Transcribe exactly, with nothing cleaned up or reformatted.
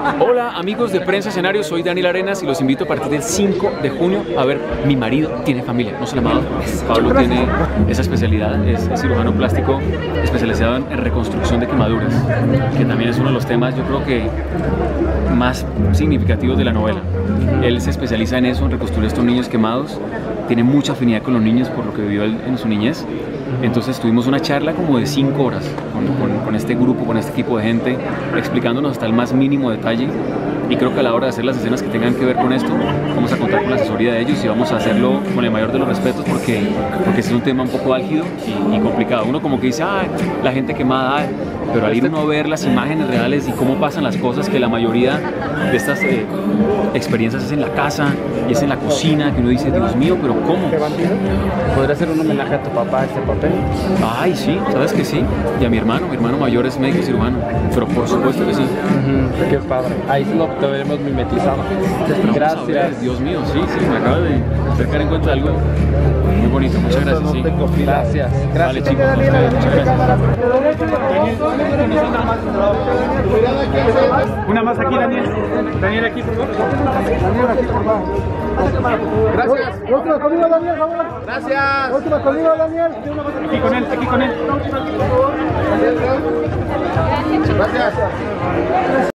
Hola amigos de Prensa Escenario, soy Daniel Arenas y los invito a partir del cinco de junio a ver Mi marido tiene familia. No se la amado. Pablo tiene esa especialidad, es, es cirujano plástico especializado en, en reconstrucción de quemaduras, que también es uno de los temas yo creo que más significativos de la novela. Él se especializa en eso, en reconstruir estos niños quemados, tiene mucha afinidad con los niños por lo que vivió él en su niñez. Entonces tuvimos una charla como de cinco horas con, con, con este grupo, con este equipo de gente, explicándonos hasta el más mínimo detalle. Y creo que a la hora de hacer las escenas que tengan que ver con esto, vamos a contar con la asesoría de ellos y vamos a hacerlo con el mayor de los respetos porque, porque es un tema un poco álgido y, y complicado. Uno como que dice, ah, la gente quemada, ay", pero al ir uno a ver las imágenes reales y cómo pasan las cosas, que la mayoría de estas eh, experiencias es en la casa y es en la cocina, que uno dice, Dios mío, pero ¿cómo? ¿Podría ser un homenaje a tu papá este papel? Ay, sí, ¿sabes que sí? Y a mi hermano, mi hermano mayor es médico cirujano, pero por supuesto que sí. Uh-huh. Qué padre. Ahí lo te veremos mimetizado. Gracias. Ver, Dios mío, sí, sí, me acabo de acercar en cuenta de algo muy bonito. Muchas gracias. Sí. Gracias. Gracias. Vale, chicos. Muchas gracias. Una más aquí, Daniel. Daniel, aquí, por favor. Daniel, aquí, por favor. Gracias. Última conmigo, Daniel, por favor. Gracias. Última conmigo, Daniel. Aquí con él, aquí con él. Gracias.